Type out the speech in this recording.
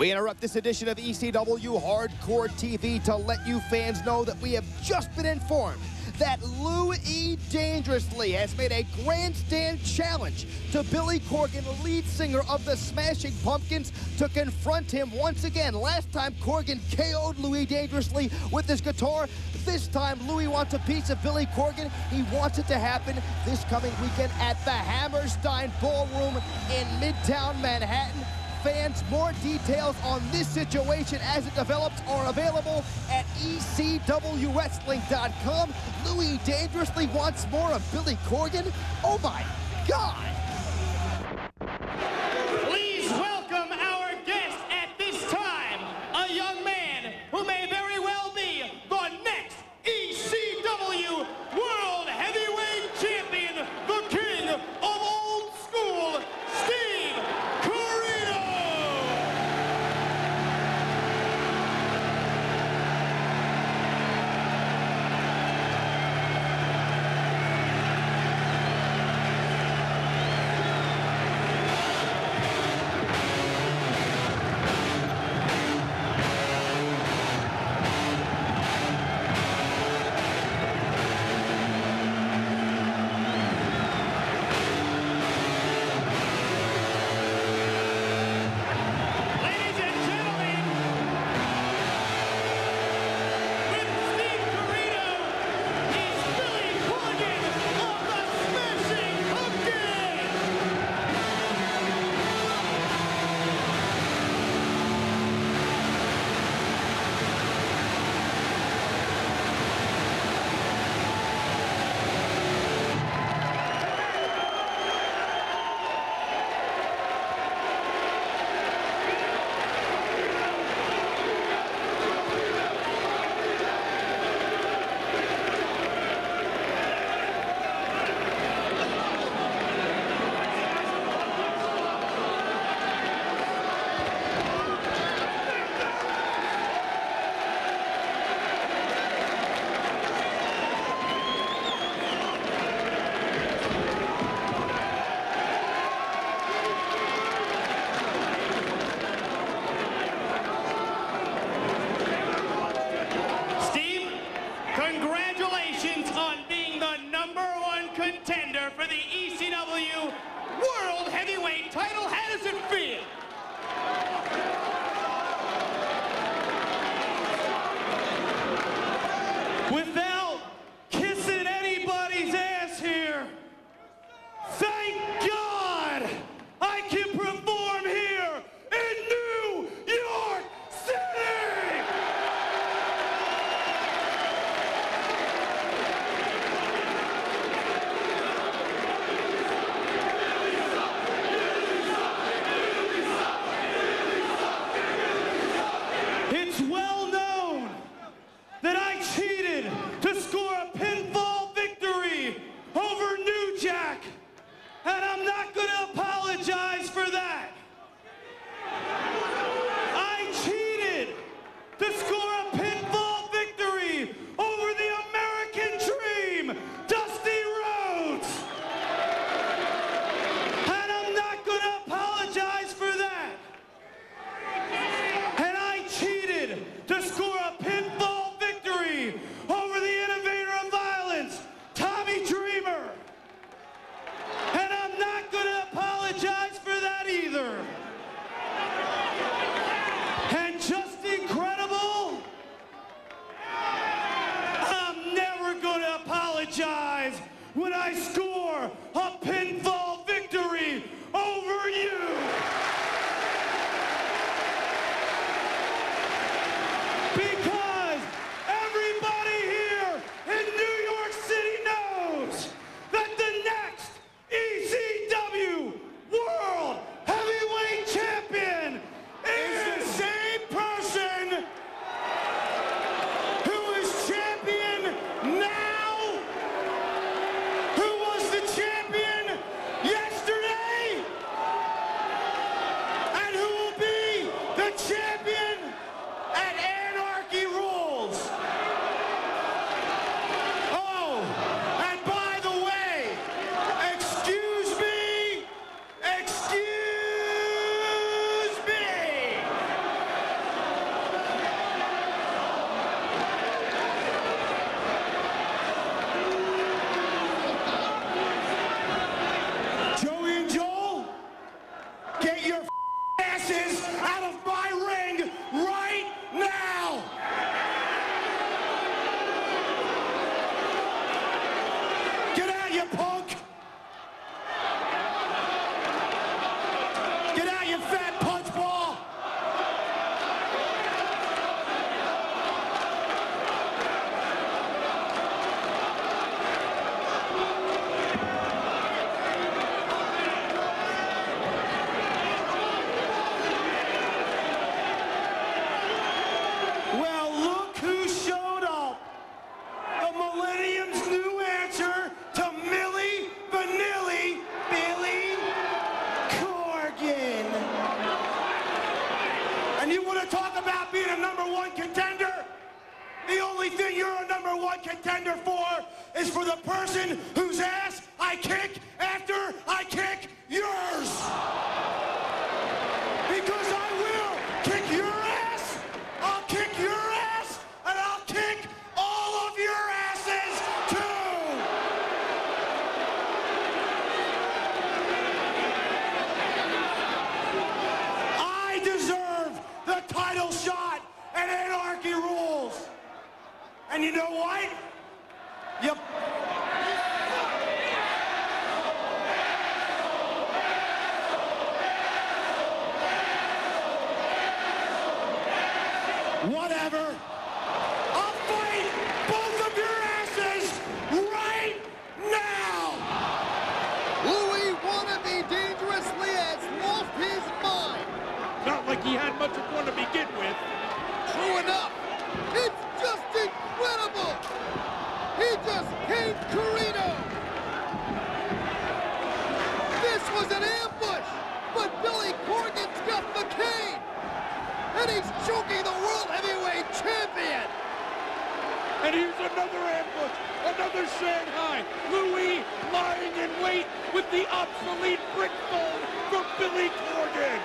We interrupt this edition of ECW Hardcore TV to let you fans know that we have just been informed that Louis Dangerously has made a grandstand challenge to Billy Corgan, lead singer of the Smashing Pumpkins, to confront him once again. Last time Corgan KO'd Louis Dangerously with his guitar. This time Louis wants a piece of Billy Corgan. He wants it to happen this coming weekend at the Hammerstein Ballroom in Midtown Manhattan. Fans, more details on this situation as it develops are available at ecwwrestling.com. Louis Dangerously wants more of Billy Corgan. Oh my God! Please welcome our guest at this time, a young man who may very well be the next ECW World Heavyweight Champion, the King of Old School, Steve Corino! get your asses out of my ring right now! Get out, you punk! Get out, you fat punch ball! Well, look who showed up. The Millennium's new answer to Millie Vanilli, Billy Corgan. And you want to talk about being a #1 contender? The only thing you're a #1 contender for is for the person whose ass I kick after I kick yours. Because I will kick your ass, I'll kick your ass, and I'll kick all of your asses too. I deserve the title shot at Anarchy Rules. And you know what? Yep. Whatever. I'll fight both of your asses right now. Louis Wannabe Dangerously has lost his mind. Not like he had much of one to begin with. True enough. It's just incredible. He just came Carino. This was an ambush, but Billy Corgan's got the cane. And he's choking the World Heavyweight Champion. And here's another ambush, another Shanghai. Louis lying in wait with the obsolete brick phone for Billy Corgan.